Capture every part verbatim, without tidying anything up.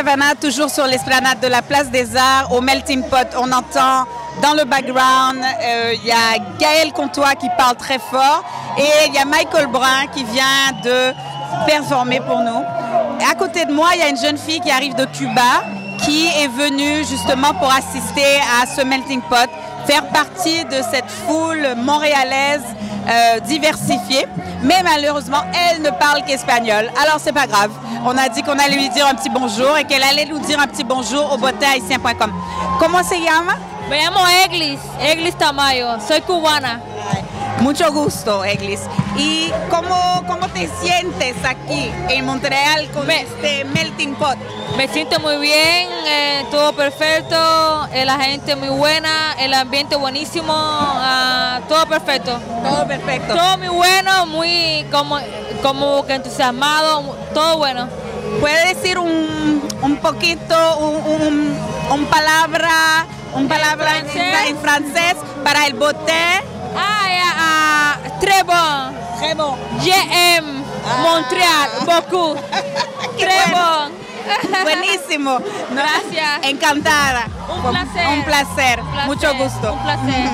Cavana, toujours sur l'esplanade de la Place des Arts, au Melting Pot. On entend dans le background, il euh, y a Gaël Comtois qui parle très fort et il y a Michael Brun qui vient de performer pour nous. Et à côté de moi, il y a une jeune fille qui arrive de Cuba qui est venue justement pour assister à ce Melting Pot, faire partie de cette foule montréalaise euh, diversifiée. Mais malheureusement, elle ne parle qu'espagnol. Alors, c'est pas grave. On a dit qu'on allait lui dire un petit bonjour et qu'elle allait nous dire un petit bonjour au bote haïtien point com. Comment se llama? Me llamo Eglis, Eglis Tamayo. Soy cubana. Mucho gusto, Eglis. ¿Y cómo, cómo te sientes aquí en Montreal con me, este Melting Pot? Me siento muy bien, eh, todo perfecto, eh, la gente muy buena, el ambiente buenísimo, uh, todo perfecto. Todo perfecto. Todo muy bueno, muy como, como que entusiasmado, todo bueno. ¿Puede decir un, un poquito, un, un, un palabra, un palabra en francés, en francés para el bote? Ah, yeah, uh, très bon. Très bon. J'aime ah. Montréal, beaucoup. Très bon. Buenísimo. Gracias. Encantada. Un placer. Un placer. Un placer. Mucho gusto. Un placer.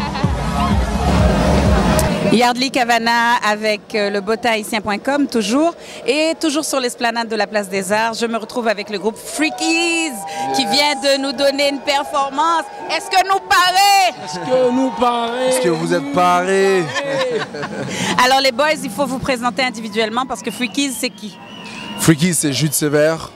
Yardley Cavana avec le bote haïtien point com toujours et toujours sur l'esplanade de la Place des Arts. Je me retrouve avec le groupe Freakies qui vient de nous donner une performance. Est-ce que nous paraît? Est-ce que nous paraît? Est-ce que vous êtes parés? Alors les boys, il faut vous présenter individuellement parce que Freakies, c'est qui? Freakies, c'est Jude Sévère.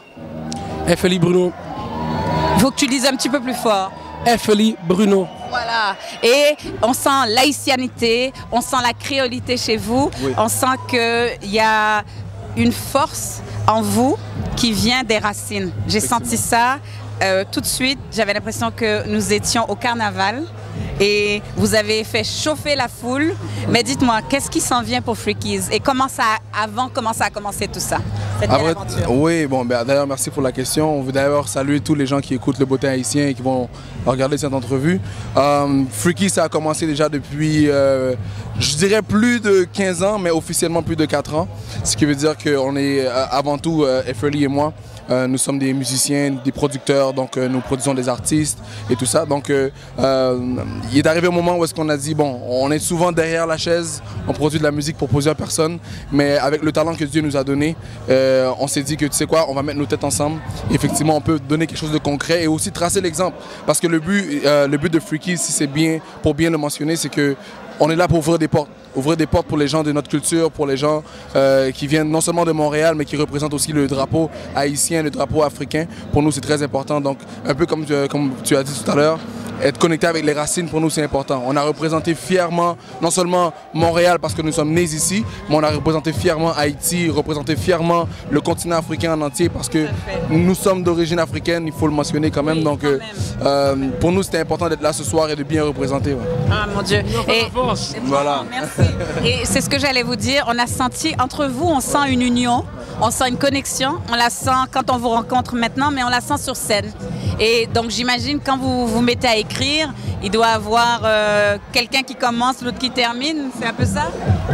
F L I Bruno. Il faut que tu dises un petit peu plus fort. F L I Bruno. Voilà, et on sent l'haïtianité, on sent la créolité chez vous, oui. On sent qu'il y a une force en vous qui vient des racines. J'ai senti ça euh, tout de suite, j'avais l'impression que nous étions au carnaval et vous avez fait chauffer la foule. Mais dites-moi, qu'est-ce qui s'en vient pour Freakies et comment ça, avant, comment ça a commencé tout ça? Après, oui, bon, ben, d'ailleurs, merci pour la question. On veut d'ailleurs saluer tous les gens qui écoutent le bote haïtien et qui vont regarder cette entrevue. Um, Freakies, ça a commencé déjà depuis, euh, je dirais, plus de quinze ans, mais officiellement plus de quatre ans. Ce qui veut dire qu'on est, euh, avant tout, euh, F L I et moi, Euh, nous sommes des musiciens, des producteurs, donc euh, nous produisons des artistes et tout ça. Donc euh, euh, il est arrivé un moment où est-ce qu'on a dit, bon, on est souvent derrière la chaise, on produit de la musique pour plusieurs personnes, mais avec le talent que Dieu nous a donné, euh, on s'est dit que tu sais quoi, on va mettre nos têtes ensemble. Et effectivement, on peut donner quelque chose de concret et aussi tracer l'exemple. Parce que le but, euh, le but de Freakies, si c'est bien, pour bien le mentionner, c'est que on est là pour ouvrir des portes. Ouvrir des portes pour les gens de notre culture, pour les gens euh, qui viennent non seulement de Montréal, mais qui représentent aussi le drapeau haïtien, le drapeau africain. Pour nous, c'est très important. Donc, un peu comme, euh, comme tu as dit tout à l'heure, être connecté avec les racines, pour nous, c'est important. On a représenté fièrement, non seulement Montréal parce que nous sommes nés ici, mais on a représenté fièrement Haïti, représenté fièrement le continent africain en entier parce que nous sommes d'origine africaine, il faut le mentionner quand même. Oui, donc, quand euh, même. Euh, pour nous, c'était important d'être là ce soir et de bien représenter. Ouais. Ah, mon Dieu. Et, voilà. Merci. Et c'est ce que j'allais vous dire. On a senti, entre vous, on sent une union, on sent une connexion. On la sent quand on vous rencontre maintenant, mais on la sent sur scène. Et donc, j'imagine, quand vous vous mettez à écrire, il doit y avoir euh, quelqu'un qui commence, l'autre qui termine. C'est un peu ça?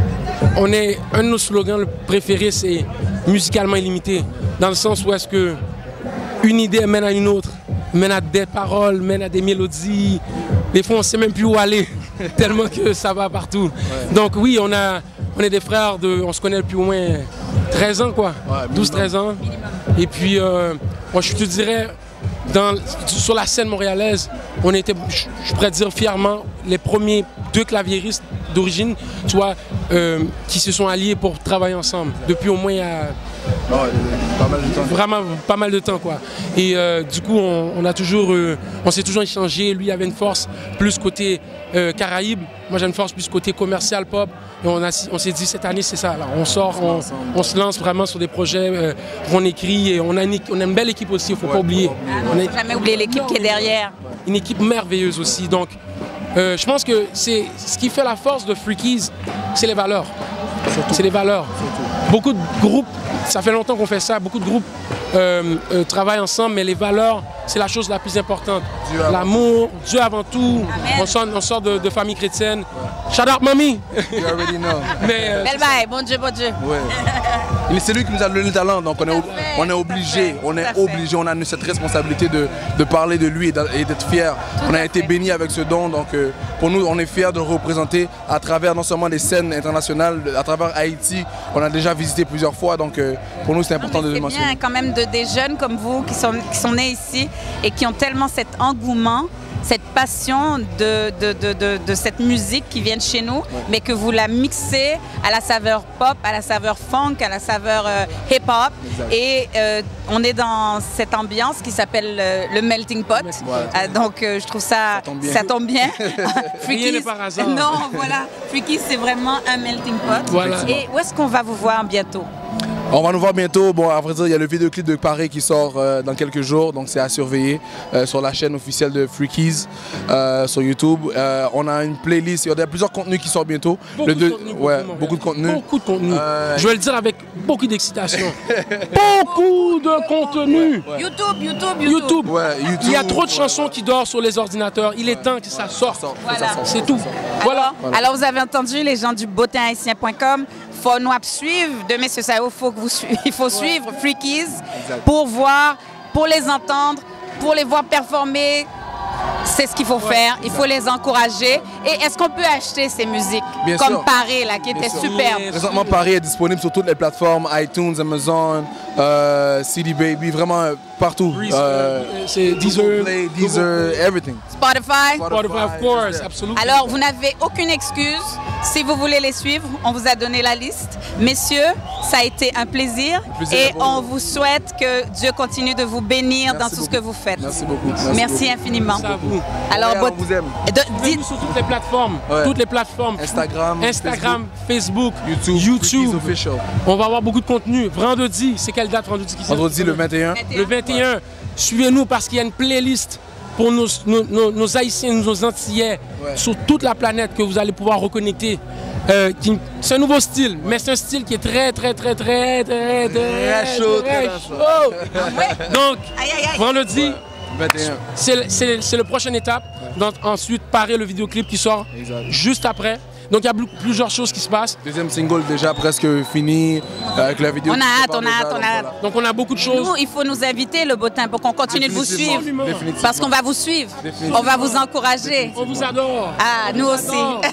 On est, un de nos slogans préférés, c'est musicalement illimité. Dans le sens où est-ce que une idée mène à une autre, mène à des paroles, mène à des mélodies. Des fois, on ne sait même plus où aller, tellement que ça va partout. Ouais. Donc oui, on, a, on est des frères, de, on se connaît depuis au moins treize ans, quoi. Ouais, douze treize ans. Et puis, euh, moi, je te dirais, dans, sur la scène montréalaise, on était, je, je pourrais dire fièrement, les premiers deux claviéristes d'origine, tu vois, euh, qui se sont alliés pour travailler ensemble. Depuis au moins euh, oh, pas mal de temps. Vraiment pas mal de temps, quoi. Et euh, du coup, on, on a toujours, euh, on s'est toujours échangé. Lui avait une force plus côté euh, Caraïbes, moi j'ai une force plus côté commercial pop. Et on, on s'est dit cette année c'est ça. Là. On sort, on, on se lance vraiment sur des projets euh, qu'on écrit et on a, une, on a une belle équipe aussi. Il ne faut ouais, pas oublier. Ah, on n'a jamais oublié l'équipe qui est derrière. Une équipe merveilleuse aussi. Donc, euh, je pense que c'est ce qui fait la force de Freakies, c'est les valeurs. C'est les valeurs. beaucoup de groupes, ça fait longtemps qu'on fait ça, beaucoup de groupes euh, euh, travaillent ensemble, mais les valeurs, c'est la chose la plus importante. L'amour, Dieu avant tout. On sort, on sort de, de famille chrétienne. Shout out, mamie! You already know. Mais, euh, Belle bye, bon Dieu, bon Dieu. Ouais. C'est lui qui nous a donné le talent, donc on est, on est obligé, on est obligé, on a cette responsabilité de, de parler de lui et d'être fier. On a été béni avec ce don, donc euh, pour nous, on est fiers de le représenter à travers non seulement des scènes internationales, à travers Haïti, on a déjà visité plusieurs fois, donc euh, pour nous c'est important de le mentionner. C'est bien quand même de, des jeunes comme vous qui sont, qui sont nés ici et qui ont tellement cet engouement, cette passion de, de, de, de, de cette musique qui vient de chez nous, ouais. mais que vous la mixez à la saveur pop, à la saveur funk, à la saveur euh, hip-hop. Et euh, on est dans cette ambiance qui s'appelle euh, le melting pot. Voilà. Euh, donc euh, je trouve ça, ça tombe bien. Ça tombe bien. Rien n'est par hasard. Non, voilà. Freaky, c'est vraiment un melting pot. Voilà. Et où est-ce qu'on va vous voir bientôt? On va nous voir bientôt. Bon, à vrai dire, il y a le vidéoclip de Paris qui sort euh, dans quelques jours, donc c'est à surveiller euh, sur la chaîne officielle de Freakies euh, sur YouTube. Euh, on a une playlist, il y a plusieurs contenus qui sortent bientôt. Beaucoup, le de, de... contenu, ouais, beaucoup de contenu. Beaucoup de contenu. Euh... Je vais le dire avec beaucoup d'excitation. Beaucoup de contenu. Ouais. YouTube, YouTube, YouTube. YouTube. Ouais, YouTube. Il y a trop de chansons ouais. qui dorment sur les ordinateurs. Il est temps que ça sorte. Voilà. C'est tout. Voilà. voilà. Alors vous avez entendu les gens du beauté haïtien point com. Il faut nous suivre de Monsieur Sao, faut que vous il faut suivre Freakies pour voir, pour les entendre, pour les voir performer. C'est ce qu'il faut ouais, faire, il faut les encourager. Et est-ce qu'on peut acheter ces musiques Bien comme sûr. Paris, là, qui Bien était sûr. superbe? Présentement, Paris est disponible sur toutes les plateformes, iTunes, Amazon, euh, C D Baby, vraiment euh, partout. Euh, c'est Deezer, Play, Deezer, everything. Spotify. Spotify, of course, absolument. Alors, vous n'avez aucune excuse. Si vous voulez les suivre, on vous a donné la liste. Messieurs, ça a été un plaisir. plaisir et on vous souhaite que Dieu continue de vous bénir Merci dans tout beaucoup. ce que vous faites. Merci beaucoup. Merci, Merci beaucoup. infiniment. Merci à vous. Alors, ouais, on vous aime. Dites sur toutes les plateformes, ouais. toutes les plateformes. Instagram, Instagram, Facebook, Facebook YouTube, YouTube. Official. On va avoir beaucoup de contenu. Vendredi, c'est quelle date vendredi? Vendredi le vingt et un. Le vingt et un. Ouais. Suivez-nous parce qu'il y a une playlist pour nos, nos, nos, nos Haïtiens, nos Antillais, ouais. sur toute la planète que vous allez pouvoir reconnecter. Euh, c'est un nouveau style, mais c'est un style qui est très, très, très, très, très, très, très chaud. Très chaud. Donc, aïe, aïe, aïe. vendredi, ouais. c'est la prochaine étape. Ouais. Donc, ensuite, parer le vidéoclip qui sort exact. juste après. Donc il y a plusieurs choses qui se passent. Deuxième single déjà presque fini avec la vidéo. On a hâte, on a hâte, on a hâte. Donc on a beaucoup de choses. Nous, il faut nous inviter, le Bottin, pour qu'on continue de vous suivre. Parce qu'on va vous suivre. On va vous encourager. On vous adore. Ah, nous aussi.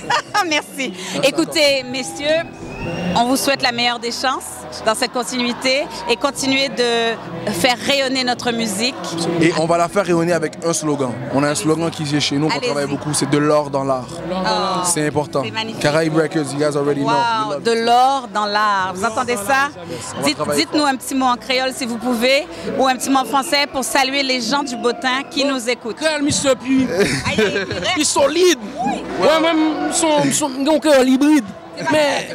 Merci. Écoutez, messieurs, on vous souhaite la meilleure des chances dans cette continuité et continuer de faire rayonner notre musique. Et on va la faire rayonner avec un slogan. On a un slogan qui est chez nous, qu'on travaille beaucoup, c'est de l'or dans l'art. Oh, c'est important. Caraïbes Records, you guys already wow, know. De l'or dans l'art. Vous entendez ça? Dites-nous un petit mot en créole si vous pouvez, ou un petit mot en français pour saluer les gens du Bottin qui oh, nous écoutent. Créole, monsieur, puis puis solide. Ouais, même son son créole hybride. Mais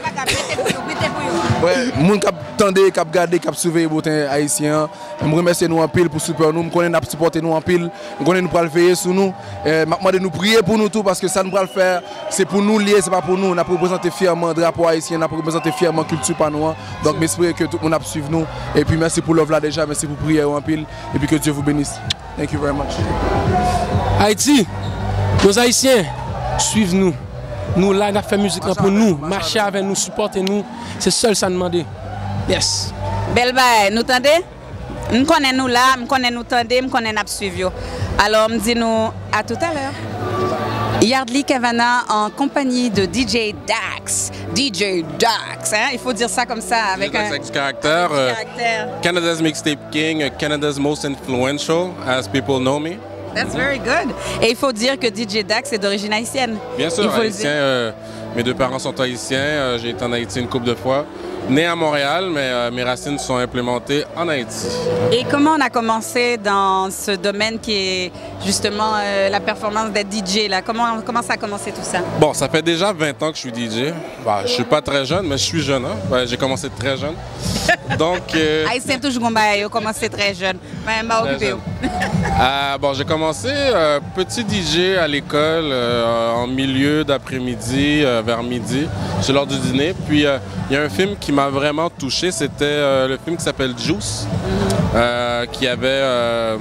ouais, moun kap tande, kap gade, kap surveille Bottin haïtien. Je remercie nous en pile pour supporter nous, je connais nous supporter nous en pile, je connais nous pour le veiller sur nous. Je demande de nous prier pour nous tout parce que ça nous va le faire, c'est pour nous lier, c'est pas pour nous. On a représenté fièrement le drapeau haïtien, on a représenté fièrement la culture panois. Donc j'espère que tout le monde a suivi nous. Et puis merci pour l'œuvre là déjà, merci pour prier en pile et puis que Dieu vous bénisse. Thank you very much. Haïti, nos Haïtiens, suivez-nous. Nous, là, on a fait musique là pour nous, marcher avec nous, supporter nous. C'est seul ça demander. Yes. Belle baille, nous tendez? Nous connaissons nous là, nous connaissons nous tendez, nous connaissons nous suivre. Alors, nous disons à tout à l'heure. Yardley Cavana en compagnie de D J Dax. D J Dax, hein? Il faut dire ça comme ça avec un du caractère. Euh, Canada's Mixtape King, Canada's most influential, as people know me. That's very good. Et il faut dire que D J Dax est d'origine haïtienne. Bien sûr, haïtien. Euh, mes deux parents sont haïtiens. Euh, J'ai été en Haïti une couple de fois. Né à Montréal, mais euh, mes racines sont implémentées en Haïti. Et comment on a commencé dans ce domaine qui est justement euh, la performance d'être D J là? Comment, comment ça a commencé tout ça? Bon, ça fait déjà vingt ans que je suis D J. Bah, je suis pas très jeune, mais je suis jeune. Hein? Ouais, j'ai commencé très jeune. Donc... Euh... Haïtien toujours commencé très jeune. Mais m'a occupé. euh, bon, j'ai commencé euh, petit D J à l'école euh, en milieu d'après-midi, euh, vers midi, c'est l'heure du dîner. Puis il euh, y a un film qui m'a vraiment touché, c'était euh, le film qui s'appelle Juice, euh, qui avait euh,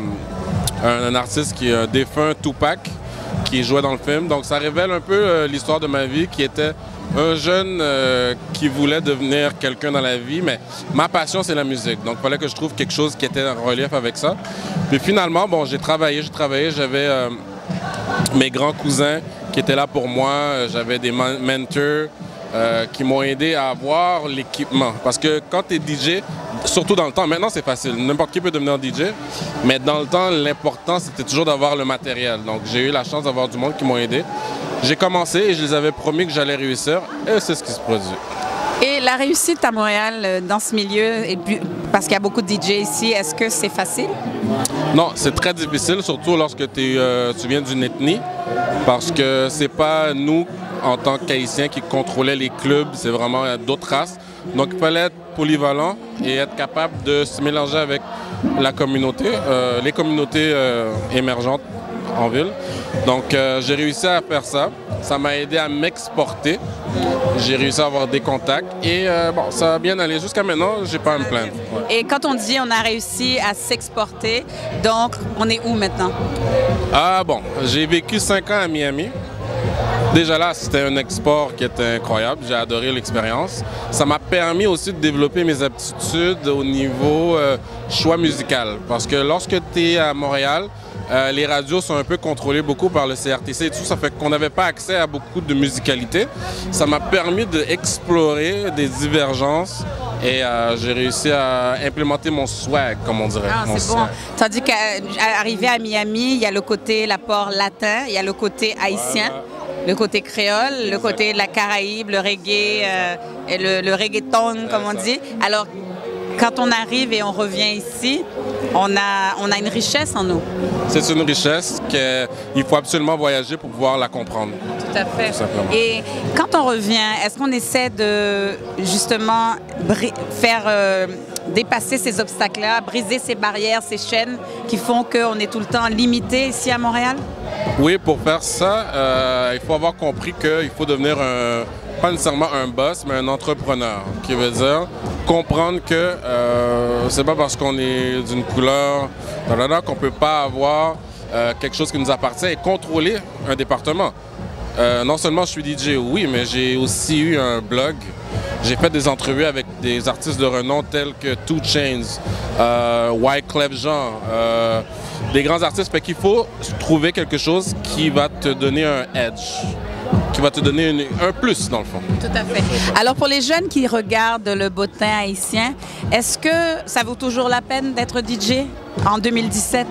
un, un artiste qui est un défunt Tupac qui jouait dans le film. Donc ça révèle un peu euh, l'histoire de ma vie, qui était un jeune euh, qui voulait devenir quelqu'un dans la vie, mais ma passion, c'est la musique. Donc, il fallait que je trouve quelque chose qui était en relief avec ça. Puis finalement, bon, j'ai travaillé, j'ai travaillé. J'avais euh, mes grands cousins qui étaient là pour moi. J'avais des mentors euh, qui m'ont aidé à avoir l'équipement. Parce que quand tu es D J, surtout dans le temps, maintenant c'est facile, n'importe qui peut devenir D J, mais dans le temps, l'important, c'était toujours d'avoir le matériel. Donc, j'ai eu la chance d'avoir du monde qui m'ont aidé. J'ai commencé et je les avais promis que j'allais réussir et c'est ce qui se produit. Et la réussite à Montréal dans ce milieu, et puis, parce qu'il y a beaucoup de D J ici, est-ce que c'est facile? Non, c'est très difficile, surtout lorsque es, euh, tu viens d'une ethnie, parce que c'est pas nous, en tant qu'Haïtiens, qui contrôlaient les clubs, c'est vraiment d'autres races. Donc il fallait être polyvalent et être capable de se mélanger avec la communauté, euh, les communautés euh, émergentes en ville. Donc euh, j'ai réussi à faire ça. Ça m'a aidé à m'exporter. J'ai réussi à avoir des contacts et euh, bon, ça a bien allé. Jusqu'à maintenant, j'ai pas à me plaindre. Ouais. Et quand on dit on a réussi à s'exporter, donc on est où maintenant? Ah bon, j'ai vécu cinq ans à Miami. Déjà là, c'était un export qui était incroyable. J'ai adoré l'expérience. Ça m'a permis aussi de développer mes aptitudes au niveau euh, choix musical. Parce que lorsque tu es à Montréal, euh, les radios sont un peu contrôlées beaucoup par le C R T C et tout. Ça fait qu'on n'avait pas accès à beaucoup de musicalité. Ça m'a permis d'explorer des divergences. Et euh, j'ai réussi à implémenter mon swag, comme on dirait. Ah, c'est bon. Tandis qu'arriver à Miami, il y a le côté l'apport latin, il y a le côté haïtien. Voilà. Le côté créole, le côté de la Caraïbe, le reggae, euh, et le, le reggaeton, comme on dit. Alors, quand on arrive et on revient ici, on a, on a une richesse en nous. C'est une richesse qu'il faut absolument voyager pour pouvoir la comprendre. Tout à fait. Tout et quand on revient, est-ce qu'on essaie de justement faire euh, dépasser ces obstacles-là, briser ces barrières, ces chaînes qui font qu'on est tout le temps limité ici à Montréal? Oui, pour faire ça, euh, il faut avoir compris qu'il faut devenir un, pas nécessairement un boss, mais un entrepreneur, qui veut dire comprendre que euh, c'est pas parce qu'on est d'une couleur qu'on peut pas avoir euh, quelque chose qui nous appartient et contrôler un département. Euh, non seulement je suis D J, oui, mais j'ai aussi eu un blog. J'ai fait des entrevues avec des artistes de renom tels que two Chainz, euh, Wyclef Jean, euh, des grands artistes. Fait qu'il faut trouver quelque chose qui va te donner un edge, qui va te donner une, un plus dans le fond. Tout à fait. Alors pour les jeunes qui regardent le bottin haïtien, est-ce que ça vaut toujours la peine d'être D J en deux mille dix-sept?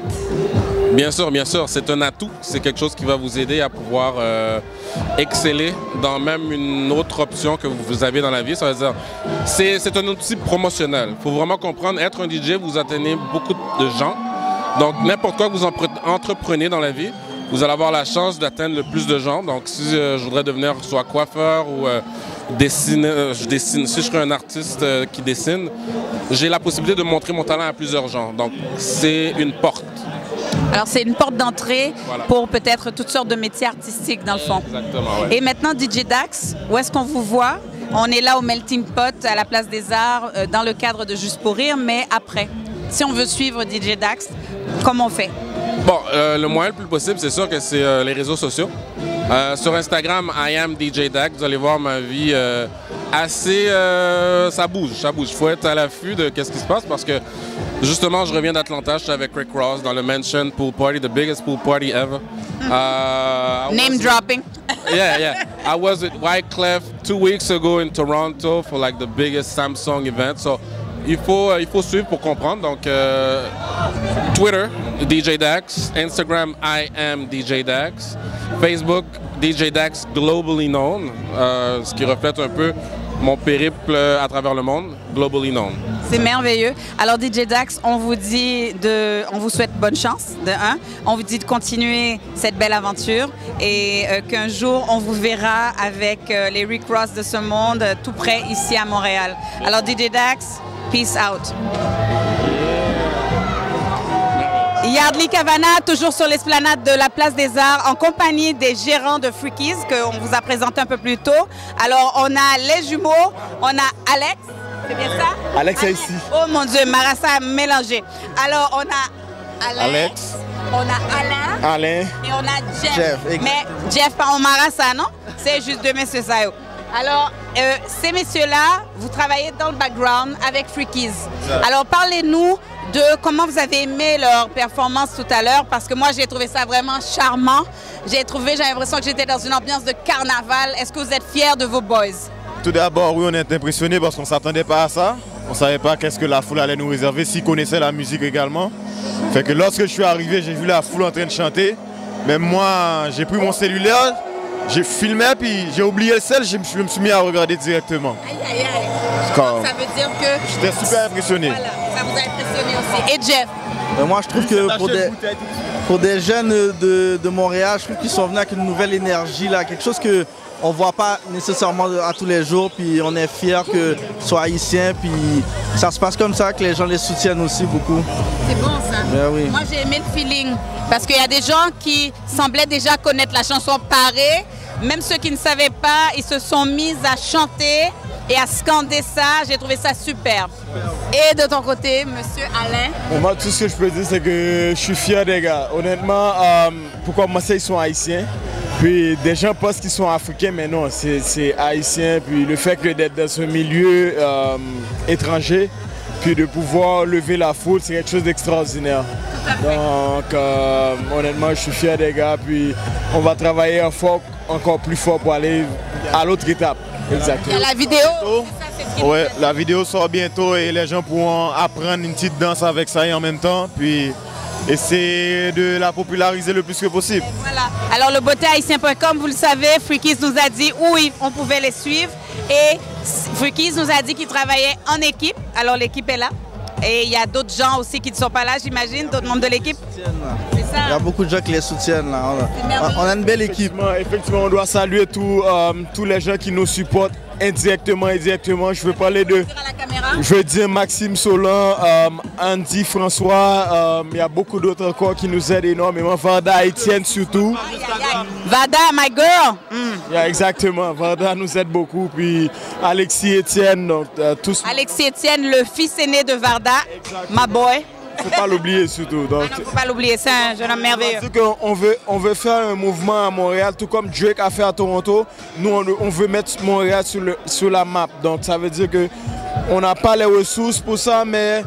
Bien sûr, bien sûr, c'est un atout, c'est quelque chose qui va vous aider à pouvoir euh, exceller dans même une autre option que vous avez dans la vie. Ça veut dire, c'est un outil promotionnel. Il faut vraiment comprendre, être un D J, vous atteignez beaucoup de gens. Donc n'importe quoi que vous entreprenez dans la vie, vous allez avoir la chance d'atteindre le plus de gens. Donc si euh, je voudrais devenir soit coiffeur ou euh, dessiner, euh, je dessine, si je serais un artiste euh, qui dessine, j'ai la possibilité de montrer mon talent à plusieurs gens. Donc c'est une porte. Alors, c'est une porte d'entrée voilà. pour peut-être toutes sortes de métiers artistiques, dans le fond. Exactement, ouais. Et maintenant, D J Dax, où est-ce qu'on vous voit? On est là au Melting Pot, à la Place des Arts, euh, dans le cadre de Juste pour rire, mais après, si on veut suivre D J Dax, comment on fait? Bon, euh, le moyen le plus possible, c'est sûr que c'est euh, les réseaux sociaux. Euh, sur Instagram, I am D J Dax, vous allez voir ma vie euh, assez... Euh, ça bouge, ça bouge. Il faut être à l'affût de qu'est-ce qui se passe parce que justement, je reviens d'Atlanta, je suis avec Rick Ross dans le Mansion Pool Party, the biggest pool party ever. Uh, Name dropping. Yeah, yeah. I was with Wyclef two weeks ago in Toronto for like the biggest Samsung event. So il faut, il faut suivre pour comprendre. Donc euh, Twitter, D J Dax, Instagram, I am D J Dax, Facebook, D J Dax globally known, euh, ce qui reflète un peu mon périple à travers le monde, globally known. C'est merveilleux. Alors D J Dax, on vous dit de, on vous souhaite bonne chance, de un. On vous dit de continuer cette belle aventure et euh, qu'un jour on vous verra avec euh, les Rick Ross de ce monde euh, tout près ici à Montréal. Alors D J Dax, peace out. Yardley Cavana, toujours sur l'esplanade de la Place des Arts, en compagnie des gérants de Freakies, qu'on vous a présenté un peu plus tôt. Alors, on a les jumeaux, on a Alex, c'est bien ça? Alex est ici. Oh mon Dieu, Marassa a mélangé. Alors, on a Alex, Alex. on a Alain, Alain. et on a Jeff. Jeff, Mais Jeff, pas en Marassa, non? C'est juste deux messieurs, ça. yo. Alors, euh, ces messieurs-là, vous travaillez dans le background avec Freakies. Alors, parlez-nous de comment vous avez aimé leur performance tout à l'heure, parce que moi, j'ai trouvé ça vraiment charmant. J'ai trouvé, j'ai l'impression que j'étais dans une ambiance de carnaval. Est-ce que vous êtes fiers de vos boys? Tout d'abord, oui, on est impressionnés parce qu'on ne s'attendait pas à ça. On ne savait pas qu'est-ce que la foule allait nous réserver, s'ils connaissaient la musique également. Fait que lorsque je suis arrivé, j'ai vu la foule en train de chanter. Mais moi, j'ai pris mon cellulaire, j'ai filmé, puis j'ai oublié le sel, je me suis, je me suis mis à regarder directement. Aïe, aïe, aïe. Comme... Ça veut dire que... J'étais super impressionné. Voilà, ça vous a impressionné aussi. Et Jeff? Euh, moi, je trouve que pour des, pour des jeunes de, de Montréal, je trouve qu'ils sont venus avec une nouvelle énergie, là, quelque chose que on voit pas nécessairement à tous les jours, puis on est fiers que ce soit haïtien, puis ça se passe comme ça, que les gens les soutiennent aussi beaucoup. C'est bon ça. Ben oui. Moi j'ai aimé le feeling, parce qu'il y a des gens qui semblaient déjà connaître la chanson parée, même ceux qui ne savaient pas, ils se sont mis à chanter et à scander ça, j'ai trouvé ça superbe. Et de ton côté, monsieur Alain? Bon, moi, tout ce que je peux dire, c'est que je suis fier des gars. Honnêtement, euh, pourquoi moi, ils sont haïtiens. Puis des gens pensent qu'ils sont africains, mais non, c'est haïtien. Puis le fait d'être dans ce milieu euh, étranger, puis de pouvoir lever la foule, c'est quelque chose d'extraordinaire. Donc, euh, honnêtement, je suis fier des gars. Puis on va travailler fort, encore plus fort pour aller à l'autre étape. Exactement. Il y a la vidéo. Oui, la vidéo sort bientôt et les gens pourront apprendre une petite danse avec ça et en même temps. Puis essayer de la populariser le plus que possible. Et voilà. Alors le beauté haïtien point com, vous le savez, Freakies nous a dit où on pouvait les suivre. Et Freakies nous a dit qu'ils travaillaient en équipe. Alors l'équipe est là. Et il y a d'autres gens aussi qui ne sont pas là, j'imagine, d'autres membres de l'équipe. C'est ça. Il y a beaucoup de gens qui les soutiennent là. On a une belle équipe. Effectivement, effectivement on doit saluer tous, euh, tous les gens qui nous supportent indirectement et directement. Je veux parler de... Je veux dire Maxime Solan, euh, Andy François, il euh, y a beaucoup d'autres encore qui nous aident énormément. Varda Etienne surtout. Varda, my girl. Mm. Yeah, exactement, Varda nous aide beaucoup. Puis Alexis Etienne, donc euh, tous. Alexis Etienne, le fils aîné de Varda, my boy. Il ne faut pas l'oublier surtout. Donc, il ne faut pas l'oublier, c'est un jeune homme merveilleux. On veut, on veut faire un mouvement à Montréal, tout comme Drake a fait à Toronto. Nous, on, on veut mettre Montréal sur, le, sur la map. Donc ça veut dire qu'on n'a pas les ressources pour ça, mais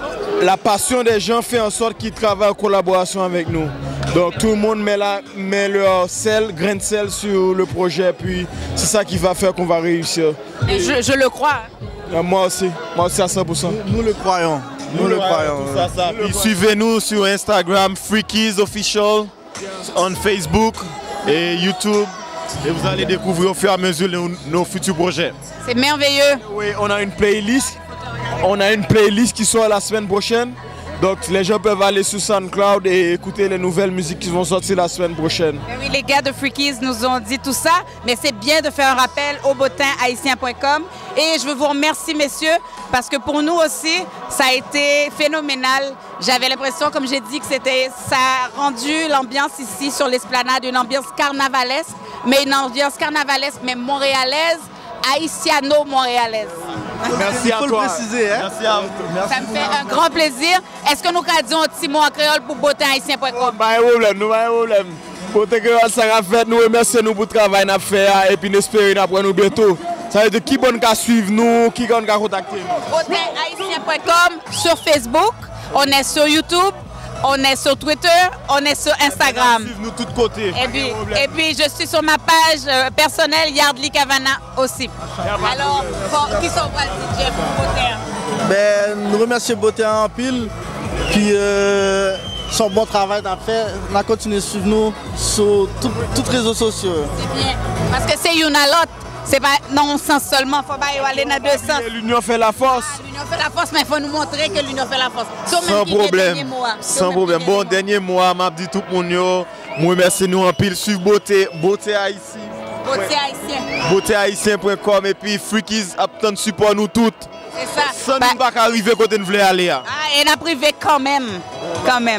la passion des gens fait en sorte qu'ils travaillent en collaboration avec nous. Donc tout le monde met, la, met leur sel, grain de sel sur le projet, puis c'est ça qui va faire qu'on va réussir. Et je, je le crois. Moi aussi, moi aussi à cent pour cent. Nous, nous le croyons. Nous le croyons. Ça, ça. Suivez-nous sur Instagram, Freakies Official, on Facebook et YouTube. Et vous allez découvrir au fur et à mesure nos, nos futurs projets. C'est merveilleux. Oui, on a une playlist. On a une playlist qui sort la semaine prochaine. Donc les gens peuvent aller sur SoundCloud et écouter les nouvelles musiques qui vont sortir la semaine prochaine. Et oui, les gars de Freakies nous ont dit tout ça, mais c'est bien de faire un rappel au beautin haïtien point com. Et je veux vous remercier, messieurs, parce que pour nous aussi, ça a été phénoménal. J'avais l'impression, comme j'ai dit, que c'était, ça a rendu l'ambiance ici sur l'esplanade une ambiance carnavalesque, mais une ambiance carnavalesque, mais montréalaise, haïtiano-montréalaise. Merci à toi. Il faut le préciser, hein? Merci à vous. Ça me fait un grand plaisir. Est-ce que nous avons un petit mot en créole pour beautin haïtien point com? Pas de problème, nous pas de problème. Beauté créole, ça a fait, nous remercions nous pour le travail qu'on a fait et puis nous espérons après nous bientôt. Ça veut dire qui bon qu'à suivre nous, qui bon qu'à contacter nous. beautin haïtien point com sur Facebook, on est sur YouTube, on est sur Twitter, on est sur Instagram. Suivez-nous de tous côtés. Et puis, et puis je suis sur ma page euh, personnelle Yardley Cavana aussi. Alors, pour, qui sont pas le D J pour Beauté? Ben, nous remercions Beauté en pile. Puis euh, son bon travail qu'on a fait. On a continué à suivre nous sur tous les réseaux sociaux. C'est bien. Parce que c'est une à l'autre. C'est pas non sens seulement, il faut pas aller dans deux sens. L'union fait la force. Ah, l'union fait la force, mais il faut nous montrer que l'union fait la force. Sans problème. Sans problème. Bon, dernier mois, m'a dit tout le monde, moi remercie nous en pile, suivre Beauté, Beauté Haïti. Beauté haïtien. beauté haïtien point com et puis Freakies attend support nous toutes. C'est ça. Sans bah, nous pas arriver côté nous voulons aller. Ah, et on a privé quand même. Quand même.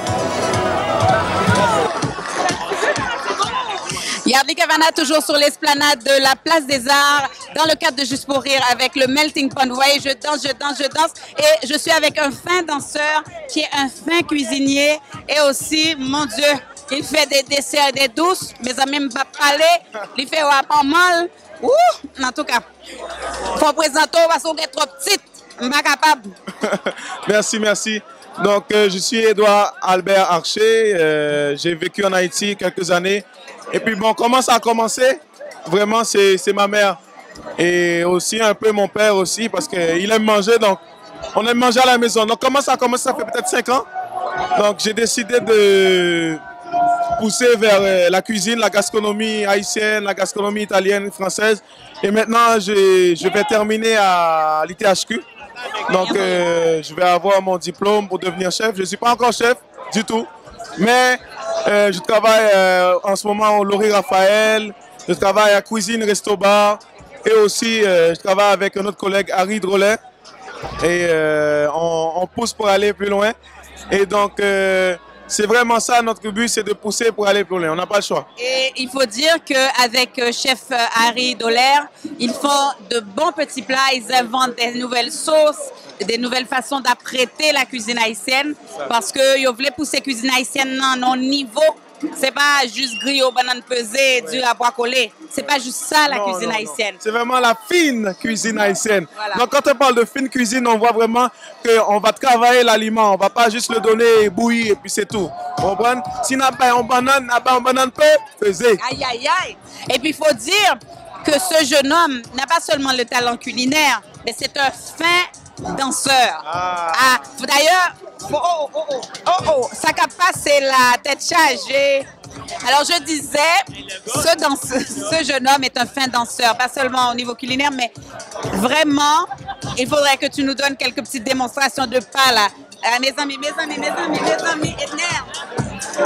Yardley Cavana toujours sur l'esplanade de la Place des Arts dans le cadre de Juste pour Rire avec le Melting Pot. Vous voyez, je danse, je danse, je danse et je suis avec un fin danseur qui est un fin cuisinier et aussi, mon Dieu, il fait des desserts et des douces, mes amis me pas parler, il fait pas mal. Ouh, en tout cas, faut présenter parce qu'on est trop petite, je suis pas capable. Merci, merci. Donc, euh, je suis Edouard Albert Archer, euh, j'ai vécu en Haïti quelques années. Et puis bon, comment ça a commencé? Vraiment, c'est ma mère. Et aussi un peu mon père aussi, parce qu'il aime manger, donc on aime manger à la maison. Donc comment ça a commencé? Ça fait peut-être cinq ans. Donc j'ai décidé de pousser vers la cuisine, la gastronomie haïtienne, la gastronomie italienne, française. Et maintenant, je, je vais terminer à l'I T H Q. Donc euh, je vais avoir mon diplôme pour devenir chef. Je ne suis pas encore chef du tout, mais euh, je travaille euh, en ce moment au Laurie Raphaël. Je travaille à Cuisine Resto Bar et aussi euh, je travaille avec un autre collègue, Harry Drolet. Et euh, on, on pousse pour aller plus loin. Et donc, euh, c'est vraiment ça, notre but, c'est de pousser pour aller plus loin. On n'a pas le choix. Et il faut dire qu'avec chef Harry Doller, ils font de bons petits plats, ils inventent des nouvelles sauces, des nouvelles façons d'apprêter la cuisine haïtienne. Parce qu'ils voulaient pousser la cuisine haïtienne dans nos niveaux. C'est pas juste griot, banane pesée, dur à bois collé. C'est pas juste ça la non, cuisine non, haïtienne. C'est vraiment la fine cuisine haïtienne. Voilà. Donc quand on parle de fine cuisine, on voit vraiment qu'on va travailler l'aliment. On va pas juste le donner bouillir et puis c'est tout. On prend, si on n'a pas en banane, on n'a pas en banane peu, faisez. Aïe aïe aïe. Et puis il faut dire que ce jeune homme n'a pas seulement le talent culinaire, mais c'est un fin danseur. Ah. Ah, d'ailleurs, oh oh oh oh oh oh, ça capte pas, c'est la tête chargée. Alors je disais, ce, danseur, ce jeune homme est un fin danseur, pas seulement au niveau culinaire, mais vraiment, il faudrait que tu nous donnes quelques petites démonstrations de pas là. Ah, mes amis, mes amis, mes amis, mes amis, Edner.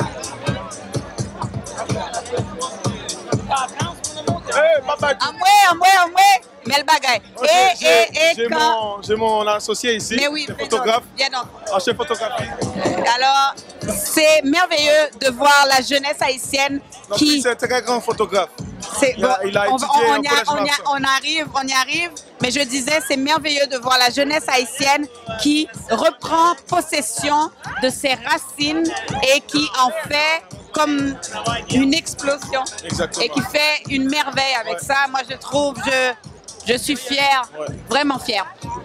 Hey, papa. En moi, en moi, en moi. Mais le bagaille. Okay, et, et, et quand... J'ai mon, mon associé ici, mais oui, photographe. Bien donc. En chef photographie. Alors, c'est merveilleux de voir la jeunesse haïtienne donc, qui... C'est un très grand photographe. Il a, il a on, étudié on, on, y a, on, y a, on arrive, on y arrive. Mais je disais, c'est merveilleux de voir la jeunesse haïtienne qui reprend possession de ses racines et qui en fait comme une explosion. Exactement. Et qui fait une merveille avec ouais. ça. Moi, je trouve, je, je suis fière, ouais. vraiment fière.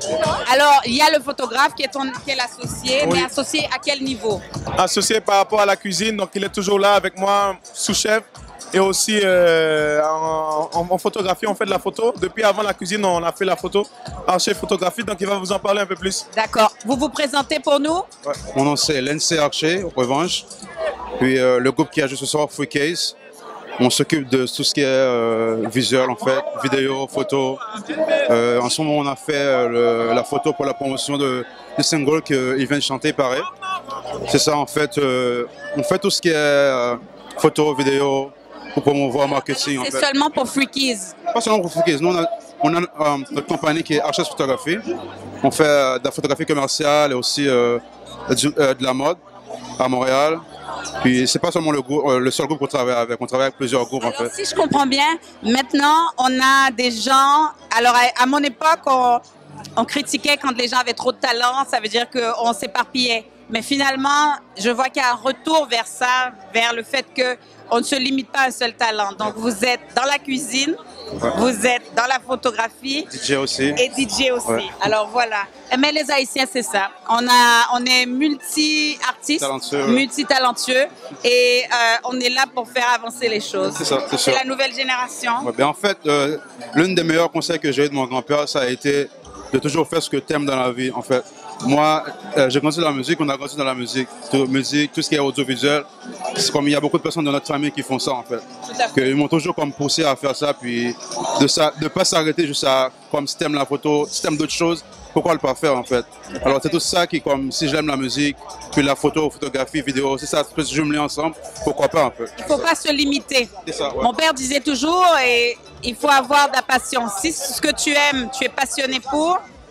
Alors, il y a le photographe qui est, ton, qui est l'associé, oui. mais associé à quel niveau? Associé par rapport à la cuisine, donc il est toujours là avec moi, sous-chef. Et aussi euh, en, en, en photographie, on fait de la photo. Depuis avant la cuisine, on a fait la photo. En chef photographie, donc il va vous en parler un peu plus. D'accord. Vous vous présentez pour nous? Ouais. Mon nom c'est L N C Archer, au revanche. Puis euh, le groupe qui a juste ce soir, Freecase. On s'occupe de tout ce qui est euh, visuel en fait, vidéo, photo. Euh, en ce moment, on a fait euh, le, la photo pour la promotion de, du single qu'il vient de chanter, pareil. C'est ça en fait. Euh, on fait tout ce qui est euh, photo, vidéo, pour promouvoir marketing. C'est seulement pour Freecase? Pas seulement pour Freecase. Nous, on a, on a euh, notre compagnie qui est Arches Photographie. On fait euh, de la photographie commerciale et aussi euh, du, euh, de la mode à Montréal. Puis c'est pas seulement le, groupe, euh, le seul groupe qu'on travaille avec, on travaille avec plusieurs groupes. Alors, en fait. Si je comprends bien, maintenant on a des gens, alors à, à mon époque on, on critiquait quand les gens avaient trop de talent, ça veut dire qu'on s'éparpillait. Mais finalement, je vois qu'il y a un retour vers ça, vers le fait qu'on ne se limite pas à un seul talent. Donc vous êtes dans la cuisine, ouais. vous êtes dans la photographie. D J aussi. Et D J aussi. Ouais. Alors voilà. Mais les Haïtiens, c'est ça. On, a, on est multi-artistes, multi-talentueux. Et euh, on est là pour faire avancer les choses. C'est ça, c'est sûr. C'est la nouvelle génération. Ouais, ben en fait, euh, l'un des meilleurs conseils que j'ai eu de mon grand-père, ça a été de toujours faire ce que tu aimes dans la vie, en fait. Moi, euh, j'ai grandi dans la musique, on a grandi dans la musique. Tout, musique, tout ce qui est audiovisuel. C'est comme il y a beaucoup de personnes dans notre famille qui font ça, en fait. Ils m'ont toujours comme poussé à faire ça, puis de ne de pas s'arrêter juste à, comme si t'aimes la photo, si t'aimes d'autres choses, pourquoi le pas faire, en fait. Alors c'est tout ça qui, comme si j'aime la musique, puis la photo, photographie, vidéo, c'est ça, se jumeler ensemble, pourquoi pas, en fait. Il ne faut pas se limiter. C'est ça, ouais. Mon père disait toujours, et il faut avoir de la passion. Si ce que tu aimes, tu es passionné pour,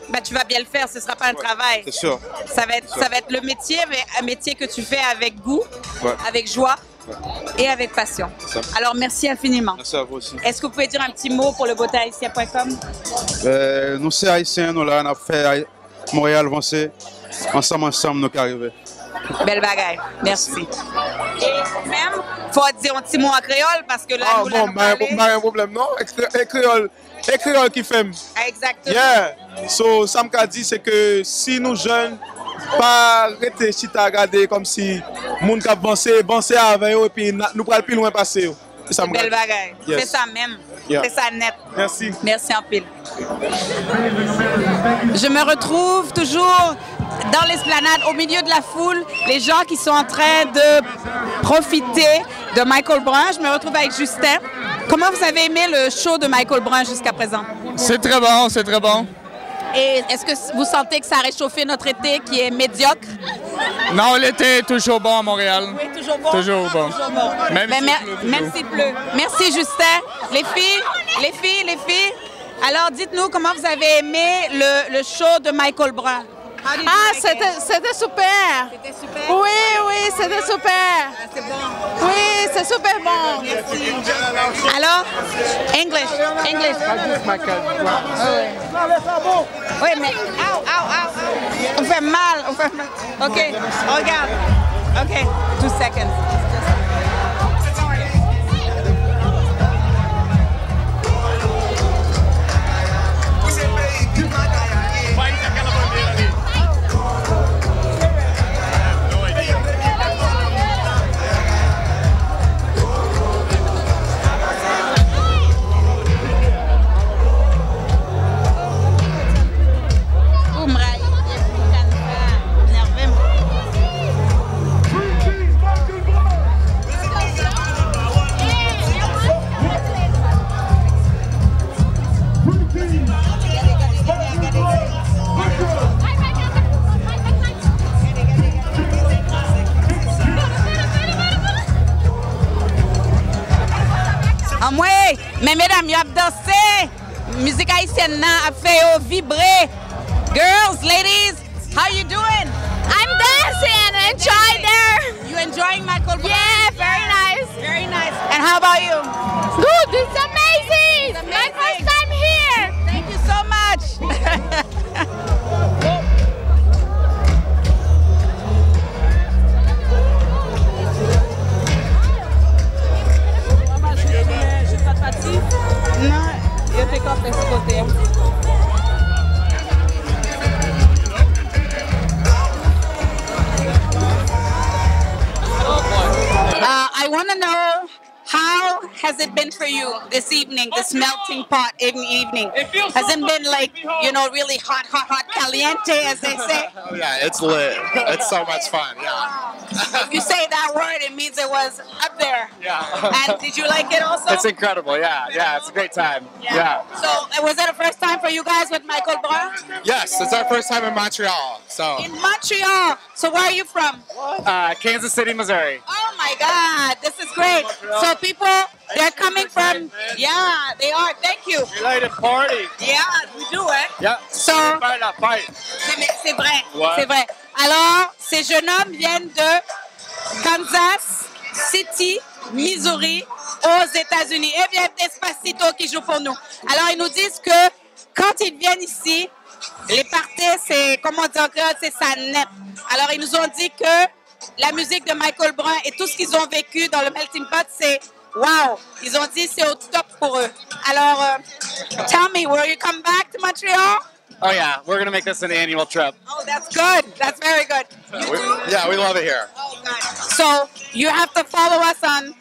Ben, tu vas bien le faire, ce ne sera pas un Ouais, travail. c'est sûr. Ça va, être, sûr. ça va être le métier, mais un métier que tu fais avec goût, Ouais. avec joie et avec passion. Ça. Alors, merci infiniment. Merci à vous aussi. Est-ce que vous pouvez dire un petit mot pour le beauté haïtien point com? Euh, nous, c'est haïtiens, nous, là, on a fait Montréal avancé. Ensemble, ensemble, nous arrivés. Belle bagaille. Merci. Et même, il faut dire un petit mot en créole parce que là, Ah nous, là, bon, nous pas parler- un problème, non? Et créole, et créole qui fait. Exactement. Yeah. So, ça me dit, c'est que si nous jeunes, pas arrêter si à regarder comme si moun k'ap penser, penser avec eux et puis na- nous pral plus loin passer. yo. C'est ça me Belle dit. bagaille. Yes. C'est ça même. Yeah. C'est ça net. Merci. Merci en pile. Je me retrouve toujours dans l'esplanade, au milieu de la foule, les gens qui sont en train de profiter de Michael Brun. Je me retrouve avec Justin. Comment vous avez aimé le show de Michael Brun jusqu'à présent? C'est très bon, c'est très bon. Et est-ce que vous sentez que ça a réchauffé notre été qui est médiocre? Non, l'été est toujours bon à Montréal. Oui, toujours bon. Toujours bon. Toujours bon. Même Mais s'il mer- pleut même toujours. s'il pleut. Merci Justin. Les filles, les filles, les filles. Alors dites-nous comment vous avez aimé le, le show de Michael Brun. How did you Ah, like it? c'était c'était super. C'était super. Oui, oui, c'était super. Ah, c'est bon. Oui, c'est super bon. Alors, English, English. Oui, mais au, au, au. On fait mal, on fait mal. Ok, regarde. Ok, two seconds. Vous me raillez, vous me énervez, moi. Ah, moi, mais mesdames, vous avez dansé. Musique haïtienne a fait yo vibrer. Girls, ladies, how you doing? I'm dancing. Enjoy there. You enjoying Michael Brun? Yeah, very nice. Very nice. And how about you? Good. It's amazing. It's My amazing. first time here. Thank you so much. Non, eu tenho que oferecer esse roteiro. Uh, I want to know, how has it been for you this evening, this melting pot evening? evening? Has it been like, you know, really hot, hot, hot, caliente, as they say? Oh yeah, it's lit. It's so much fun. Yeah. If you say that word, it means it was up there. Yeah. And did you like it also? It's incredible. Yeah. Yeah. It's a great time. Yeah. So, uh, was it the first time for you guys with Michael Brun? Yes, it's our first time in Montreal. So In Montreal. So, where are you from? uh, Kansas City, Missouri. Oh my God, this is great. So people, they're coming from, yeah, they are. Thank you. Related party. Yeah, we do it. Yeah. So, Fight up, fight. c'est c'est vrai, Ouais. c'est vrai. Alors, ces jeunes hommes viennent de Kansas City, Missouri, aux États-Unis. Et bien Despacito qui joue pour nous. Alors, ils nous disent que quand ils viennent ici, les parties, c'est, comment dire, c'est ça net. Alors, ils nous ont dit que la musique de Michael Brun et tout ce qu'ils ont vécu dans le Melting Pot, c'est wow. Ils ont dit c'est au top pour eux. Alors, uh, tell me, will you come back to Montreal? Oh yeah, we're gonna make this an annual trip. Oh, that's good. That's very good. You We- too? yeah, we love it here. Oh, God. So, you have to follow us on...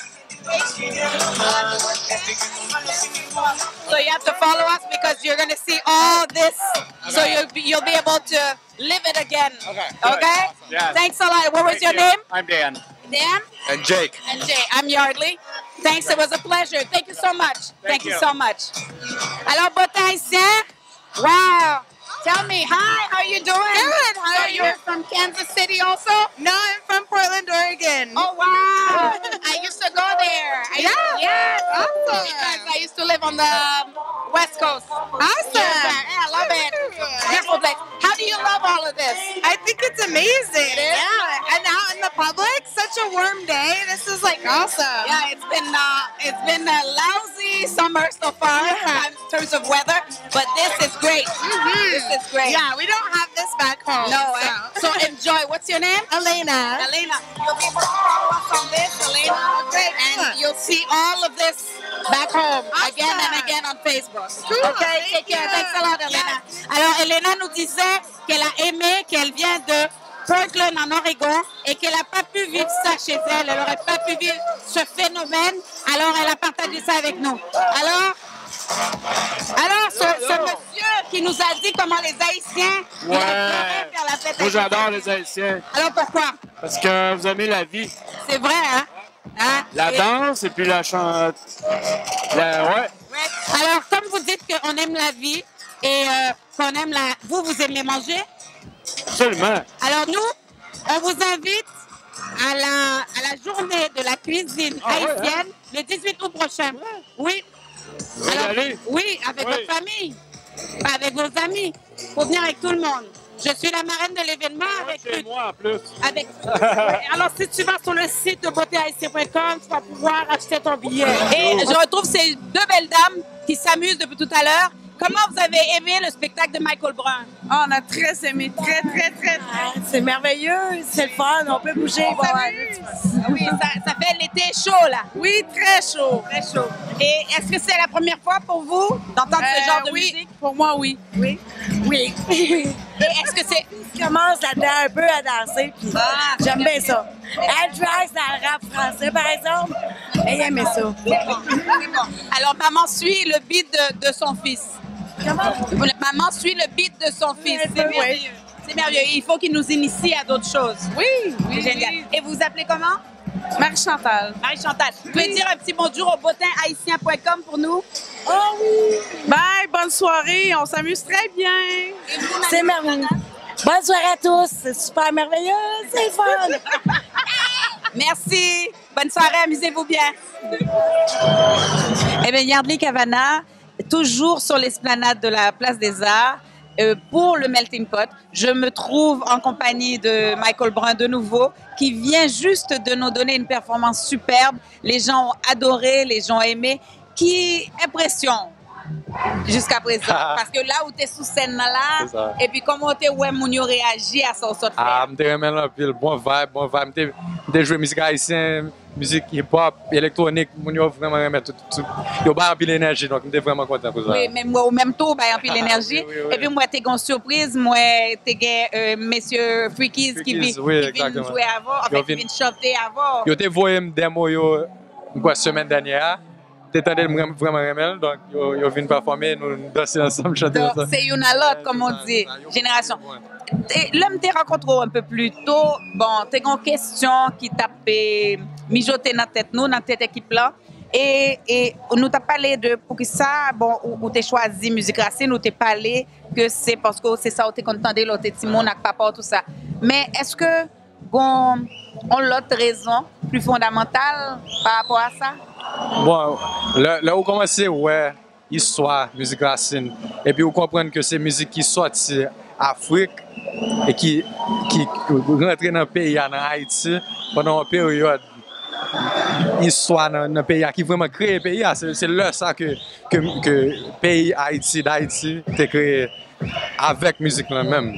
So you have to follow us because you're going to see all this. So you'll be, you'll be able to live it again. Okay, good. Okay? Yeah. Thanks a lot. What was Thank your you. name? I'm Dan. Dan? And Jake. And Jay. I'm Yardley. Thanks. It was a pleasure. Thank you so much. Thank, you. you. so much. Alors, beauté haïtienne? Wow. Tell me, hi, how you doing? Good, how so are you? you're from Kansas City also? No, I'm from Portland, Oregon. Oh, wow. I used to go there. I Yeah? Used, yes. Awesome. Because I used to live on the West Coast. Awesome. Yeah, I love it. Beautiful place. all of this? I think it's amazing. Yeah, and out in the public, such a warm day. This is like awesome. Yeah, it's been uh, it's been a lousy summer so far in terms of weather, but this is great. Mm-hmm. This is great. Yeah, we don't have this back home. No, so. eh? So enjoy. What's your name? Elena. Elena. You'll be able to follow us on this, Elena. Great. And you'll see all of this back home Awesome. again and again on Facebook. Cool. Okay, take care. Thanks a lot, Elena. Alors, Elena nous disait qu'elle a aimé, qu'elle vient de Portland en Oregon et qu'elle n'a pas pu vivre ça chez elle. Elle n'aurait pas pu vivre ce phénomène. Alors, elle a partagé ça avec nous. Alors, alors ce, ce monsieur qui nous a dit comment les Haïtiens Ouais. faire la fête. Moi, j'adore les Haïtiens. Alors, pourquoi? Parce que vous aimez la vie. C'est vrai, hein? Hein? La Et- danse et puis la chante. La... Ouais. Ouais. Alors, comme vous dites qu'on aime la vie et euh, qu'on aime la... Vous, vous aimez manger? Absolument. Alors, nous, on vous invite à la, à la journée de la cuisine Ah ouais, haïtienne le dix-huit août prochain. Oui. Vous voulez y aller? Oui, avec Oui. votre famille, pas avec vos amis. Il faut venir avec tout le monde. Je suis la marraine de l'événement avec... C'est moi en plus. avec... Alors, si tu vas sur le site de beauté haïtien point com, tu vas pouvoir acheter ton billet. Et je retrouve ces deux belles dames qui s'amusent depuis tout à l'heure. Comment vous avez aimé le spectacle de Michael Brun? Oh, on a très aimé, très, très, très, très. C'est merveilleux, c'est le fun, on peut bouger. On va avoir du fun. Oui, ça, ça fait l'été chaud, là. Oui, très chaud. Très chaud. Et est-ce que c'est la première fois pour vous d'entendre ce genre de oui, musique? pour moi, oui. Oui. Oui. Et est-ce que c'est... Je commence là-dedans un peu à danser, puis Ah, j'aime bien ça. Elle drag dans le rap français, par exemple, elle aimait ça. C'est bon. Alors, maman suit le beat de, de son fils. Comment? Maman suit le beat de son fils. Un C'est peu, merveilleux. oui. C'est merveilleux. Il faut qu'il nous initie à d'autres choses. Oui, C'est oui. génial. Et vous appelez comment? Marie-Chantal. Marie-Chantal. Vous pouvez dire un petit bonjour au bottin haïtien point com pour nous? Oh oui! Bye, bonne soirée, on s'amuse très bien. C'est merveilleux. Bonne soirée à tous, c'est super merveilleux, c'est fun. Merci. Bonne soirée, amusez-vous bien. Eh bien, Yardley Cavana, toujours sur l'esplanade de la Place des Arts, euh, pour le Melting Pot. Je me trouve en compagnie de Michael Brun de nouveau, qui vient juste de nous donner une performance superbe. Les gens ont adoré, les gens ont aimé. Qui impression jusqu'à présent? Parce que là où tu es sous scène là, C'est ça. et puis comment tu ouais, moun yo réagi à son sort de Ah, faire? je te remets un pile, bon vibe, bon vibe. Je joué musique haïtienne, musique hip-hop, électronique, mon yo vraiment remet tout. tout. Yo ba un pile énergie, donc je suis vraiment content pour ça. Oui, mais moi, au même temps, bah, un peu l'énergie. Oui, oui, oui. Et puis, moi, t'es une surprise. Moi, t'es euh, messieurs Freakies qui, Freakies, vi- oui, qui viennent exactement. jouer avant, en Yo fait, qui vin- viennent chanter avant. Yo te voyé une démo yo, quoi, semaine dernière. T'étendais vraiment remel, donc yo, yo vient performer, nous danser ensemble, chanter Donc, ensemble. c'est une à l'autre, comme on dit, génération. Et L'homme t'es rencontré un peu plus tôt. Bon, t'es une question qui t'a fait mijoter dans la tête, nous, dans la tête équipe là. Et, et nous t'a parlé de pour que ça, bon, où, où t'es choisi musique racine, où t'es parlé que c'est parce que c'est ça où t'es content de l'autre Timon avec papa, tout ça. Mais est-ce que, bon, on l'autre raison plus fondamentale par rapport à ça? Bon, là, là où commencer, ouais, histoire, musique racine. Et puis vous comprenez que c'est musique qui sortit Afrique et qui, qui rentre dans le pays, en Haïti, pendant une période histoire dans le pays qui vraiment créé le pays. C'est c'est là ça que que que pays Haïti d'Haïti t'est créé avec musique là même.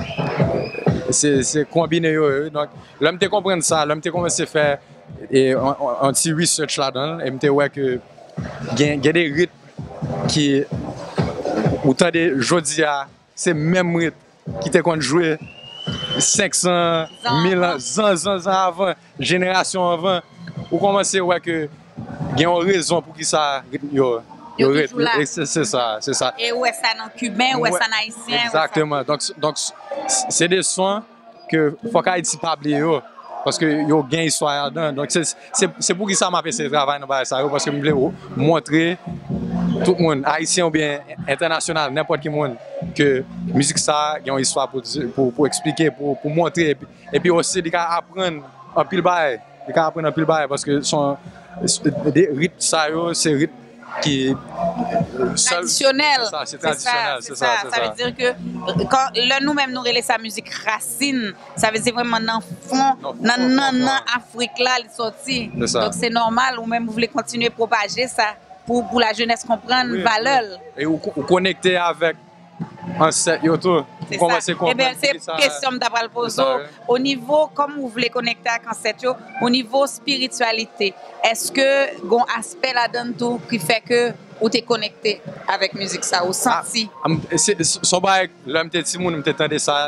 C'est c'est combiné yo. Donc l'homme te comprendre ça, l'homme te commencé à faire et un petit research là-dedans et me ouais que il y a des rythmes qui autant de jodia c'est même rythme qui te qu'on jouer cinq cents mille ans ans ans avant génération avant ou commencer ouais que il y a une raison pour qui ça yo Yo yo toujours là. c'est c'est ça c'est ça Et où est ça dans cubain, où est Ouais, ça dans haïtien? où est ça- exactement. Donc, donc c'est des sons que faut qu'Haïti pas oublier yo, parce que yo gain histoire dedans. Donc c'est c'est c'est pour qui ça m'a fait ce travail dans ça parce que me voulais montrer tout le monde haïtien ou bien international n'importe qui monde que musique ça il y a une histoire pour pour pour expliquer pour pour montrer et puis, et puis aussi il apprendre en pile bail, il apprendre en pile bail parce que son des rythmes ça yo c'est rythme qui seul- traditionnel. C'est ça, c'est traditionnel, c'est ça, c'est Ça ça. veut dire que euh, quand là, nous-mêmes, nous relais sa musique racine, ça veut dire vraiment dans le fond, dans nan nan Afrique là, il sorti. C'est ça. Donc c'est normal, ou même vous voulez continuer à propager ça pour, pour la jeunesse comprendre Oui, valeur. Et ou, ou connecter avec un set, yo tout. C'est Comment ça. c'est Eh bien, comprendre c'est ça- question d'avoir le c'est poser. ça, ouais. Au niveau, comme vous voulez connecter avec ancêtre, au niveau spiritualité, est-ce que il y a un aspect là-dedans tout qui fait que vous êtes connecté avec musique ça, ou senti? Am- c'est- Son bail, là, j'étais petit monde, j'étais entendu ça.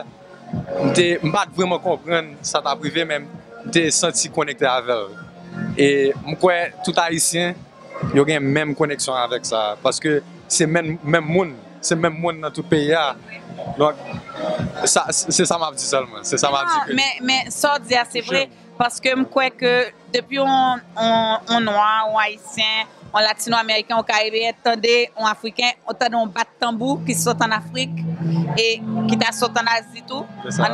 Je ne pas vraiment comprendre ça t'a privé, même j'étais senti connecté avec elle. Et je crois que tout Haïtien, il y a une même connexion avec ça. Parce que c'est même même monde, c'est même monde dans tout le pays. là. Donc, ça, c'est ça m'a dit seulement. C'est ça m'a dit. Non, que- mais, mais ça, dire, c'est vrai, parce que je crois que depuis on, on, on noir, on haïtien, on latino-américain, on caribéen, attendez, on africain, on attendait on bat tambour qui sort en Afrique et qui t'a sorti en Asie tout. C'est ça.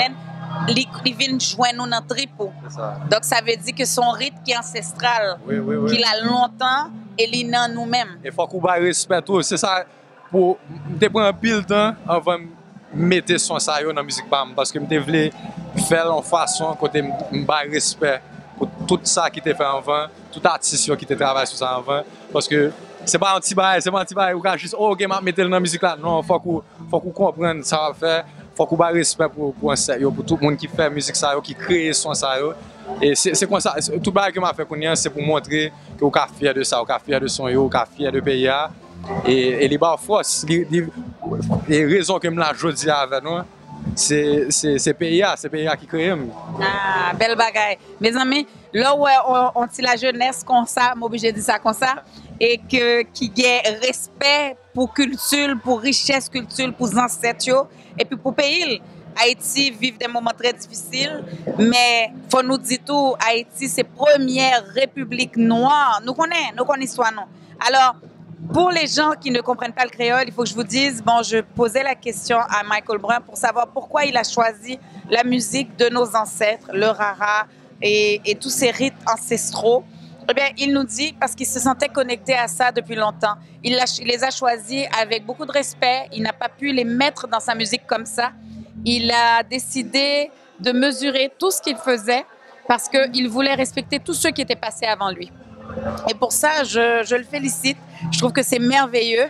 Ils viennent joindre nous dans le tripot. C'est ça. Donc ça veut dire que son rythme qui est ancestral, Oui, oui, oui. qu'il a longtemps, et il est dans nous-mêmes. Il faut qu'on ait respect tout. C'est ça, pour me prendre un pile de temps avant de mettre son ça yo dans la musique bam. Parce que je voulais faire en façon côté me respect pour tout ça qui était fait avant, tout artiste yo qui était travaillé sur ça avant. Parce que c'est pas un petit bail, c'est pas un petit bail où juste, oh, ok, je vais mettre dans la musique là. Non, il faut qu'on faut qu'on comprenne ça va faire. Il faut qu'on ait respect pour, pour, un set, yo, pour tout le monde qui fait musique ça yo, qui crée son ça yo. Et c'est c'est comme ça, tout le bail que m'a fait connaître, c'est pour montrer que vous êtes fier de ça, vous êtes fier de son yo, vous êtes fier de pays. Et, et les barres force, les, les, les raisons que je l'ai aujourd'hui avec nous, c'est c'est pays, c'est pays qui crée. Ah, belle bagaille. Mes amis, là où on, on dit la jeunesse comme ça, je suis obligé de dire ça comme ça, et que qui ait respect pour culture, pour richesse culture, pour ancêtres, yo, et puis pour pays. Haïti vit des moments très difficiles, mais il faut nous dire tout, Haïti c'est la première république noire. Nous connaissons, nous connaissons l'histoire, non. Alors, pour les gens qui ne comprennent pas le créole, il faut que je vous dise, bon, je posais la question à Michael Brun pour savoir pourquoi il a choisi la musique de nos ancêtres, le rara et, et tous ces rites ancestraux. Eh bien, il nous dit parce qu'il se sentait connecté à ça depuis longtemps. Il, a, il les a choisis avec beaucoup de respect. Il n'a pas pu les mettre dans sa musique comme ça. Il a décidé de mesurer tout ce qu'il faisait parce qu'il voulait respecter tous ceux qui étaient passés avant lui. Et pour ça, je, je le félicite. Je trouve que c'est merveilleux.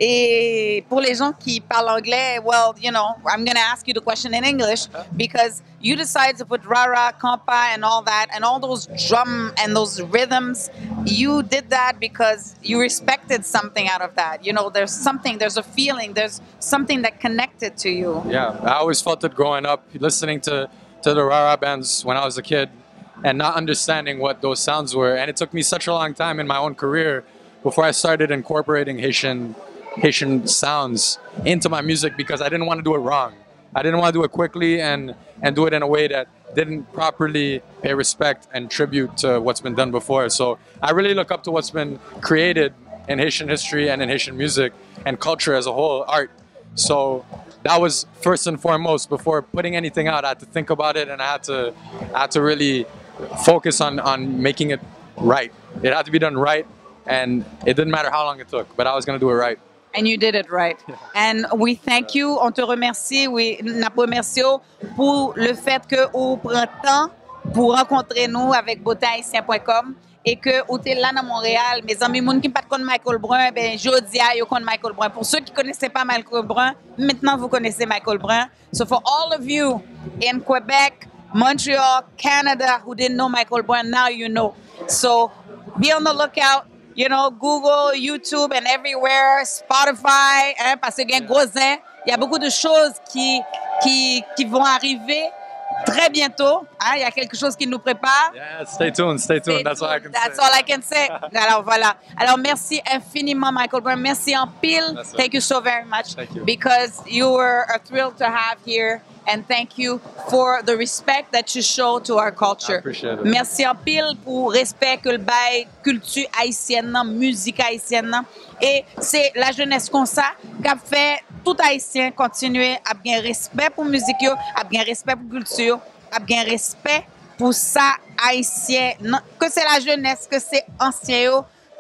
Et pour les gens qui parlent anglais, well, you know, I'm going to ask you the question in English because you decided to put rara, compa, and all that, and all those drum and those rhythms. You did that because you respected something out of that. You know, there's something, there's a feeling, there's something that connected to you. Yeah, I always felt it growing up, listening to, to the rara bands when I was a kid and not understanding what those sounds were. And it took me such a long time in my own career before I started incorporating Haitian Haitian sounds into my music because I didn't want to do it wrong. I didn't want to do it quickly and, and do it in a way that didn't properly pay respect and tribute to what's been done before. So I really look up to what's been created in Haitian history and in Haitian music and culture as a whole, art. So that was first and foremost. Before putting anything out, I had to think about it and I had to, I had to really focus on, on making it right. It had to be done right and it didn't matter how long it took, but I was going to do it right. And you did it right. And we thank you. On te remercie. Oui, nous remercions pour le fait que vous prenez temps pour rencontrer nous avec beauté haïtien point com et que vous êtes là dans Montréal. Mes amis, les gens qui ne connaissent pas Michael Brun, ben, je dis à eux Michael Brun. Pour ceux qui ne connaissaient pas Michael Brun, maintenant vous connaissez Michael Brun. So for all of you in Quebec, Montreal, Canada, who didn't know Michael Brun, now you know. So be on the lookout. You know, Google, YouTube and everywhere, Spotify, hein, parce qu'il y a un gros zin. Il y a beaucoup de choses qui, qui, qui vont arriver très bientôt. Hein, il y a quelque chose qui nous prépare. Yeah, stay tuned, stay tuned. That's all I can That's say. all I can say. Alors voilà. Alors merci infiniment, Michael Brun. Merci en pile. That's Thank you so very much. Thank you. Because you were a thrill to have here. And thank you for the respect that you show to our culture. I appreciate it. Merci en pile pour respect que le bail culture haïtienne, nan, musique haïtienne. nan. Et c'est la jeunesse comme ça qui a fait tout haïtien continuer à bien respect pour musique, yo, à bien respect pour culture, à bien respect pour ça haïtien. Non, que c'est la jeunesse, que c'est ancien, yo,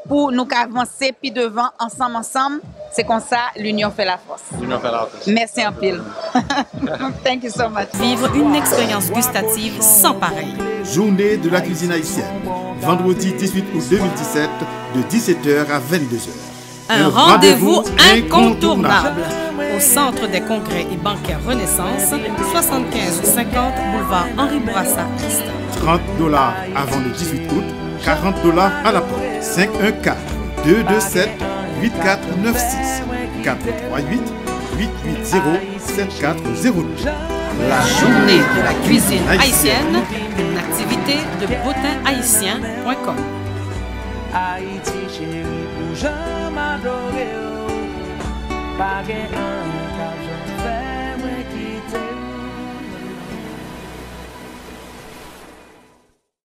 pour nous avancer puis devant, ensemble, ensemble. C'est comme ça, l'union fait la force. L'union fait la force. Merci un pile. Thank you so much. Vivre une expérience gustative sans pareil. Journée de la cuisine haïtienne. Vendredi dix-huit août deux mille dix-sept, de dix-sept heures à vingt-deux heures. Un, Un rendez-vous incontournable au Centre des congrès et banquets Renaissance, soixante-quinze cinquante boulevard Henri Bourassa Est. trente dollars avant le dix-huit août, quarante dollars à la porte. cinq un quatre, deux deux sept, huit quatre neuf six, quatre trois huit, huit huit zéro, sept quatre zéro deux. La journée de la cuisine haïtienne, une activité de botin haïtien point com. Haïti chérie, pour jamais adorer, pas